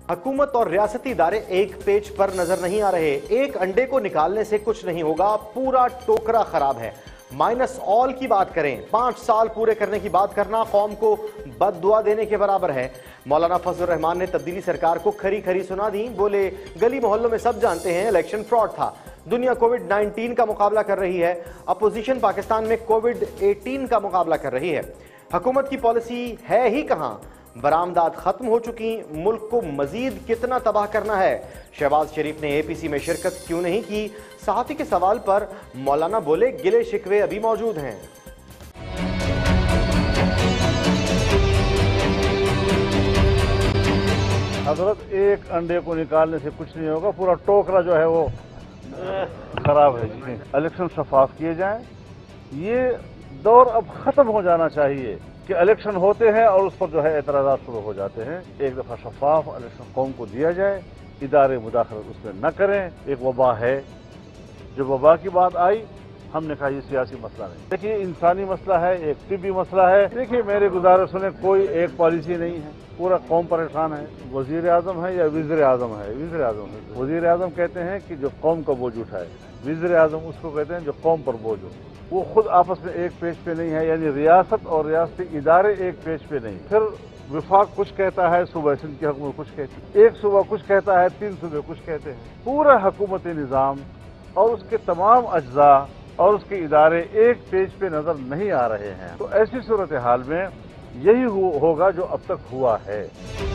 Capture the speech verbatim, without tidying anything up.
हुकूमत और रियासती इदारे एक पेज पर नजर नहीं आ रहे। एक अंडे को निकालने से कुछ नहीं होगा, पूरा टोकरा खराब है। माइनस ऑल की बात करें, पांच साल पूरे करने की बात करना कौम को बद्दुआ देने के बराबर है। मौलाना फजल रहमान ने तब्दीली सरकार को खरी खरी सुना दी। बोले, गली मोहल्लों में सब जानते हैं इलेक्शन फ्रॉड था। दुनिया कोविड नाइनटीन का मुकाबला कर रही है, अपोजिशन पाकिस्तान में कोविड एटीन का मुकाबला कर रही है। हुकूमत की पॉलिसी है ही कहाँ, बरामदात खत्म हो चुकी, मुल्क को मजीद कितना तबाह करना है। शहबाज शरीफ ने ए पी सी में शिरकत क्यों नहीं की, सहाफ़ी के सवाल पर मौलाना बोले, गिले शिकवे अभी मौजूद हैं। हजरत, एक अंडे को निकालने से कुछ नहीं होगा, पूरा टोकरा जो है वो खराब है जी। इलेक्शन शफाफ किए जाएं, ये दौर अब खत्म हो जाना चाहिए कि इलेक्शन होते हैं और उस पर जो है एतराज़ात शुरू हो जाते हैं। एक दफ़ा शफाफ इलेक्शन कौम को दिया जाए, इदारे मुदाखलत उसमें न करें। एक वबा है, जो वबा की बात आई हमने कहा ये सियासी मसला नहीं, देखिए इंसानी मसला है, एक तिब्बी मसला है। देखिए मेरे गुजारिश सुने, कोई एक पॉलिसी नहीं है, पूरा कौम परेशान है। वजीर आजम है या वज़ीर आजम है? वज़ीर आजम है। वजीर आजम कहते हैं कि जो कौम का बोझ उठाए, वज़ीर आजम उसको कहते हैं जो कौम पर बोझ हो। वो खुद आपस में एक पेज पे नहीं है, यानी रियासत और रियासती इदारे एक पेज पे नहीं। फिर विफाक कुछ कहता है, सूबा सिंध की हुकूमत कुछ कहती है, एक सूबा कुछ कहता है, तीन सूबे कुछ कहते हैं। पूरा हुकूमती निज़ाम और उसके तमाम अज्जा और उसके इदारे एक पेज पे नजर नहीं आ रहे हैं। तो ऐसी सूरत हाल में यही हो, होगा जो अब तक हुआ है।